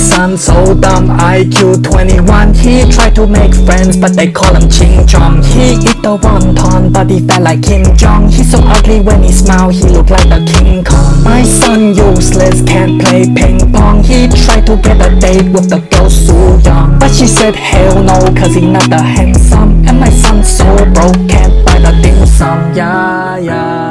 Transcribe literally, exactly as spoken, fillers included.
son so dumb, I Q twenty-one. He tried to make friends but they call him Ching Chong. He eat the wonton but he fat like Kim Jong. He's so ugly when he smile, he look like the King Kong. My son useless, can't play ping pong. He tried to get a date with the girl Soo Young, but she said hell no cause he not that handsome. And my son so broke, can't buy the dim sum. Yeah, yeah.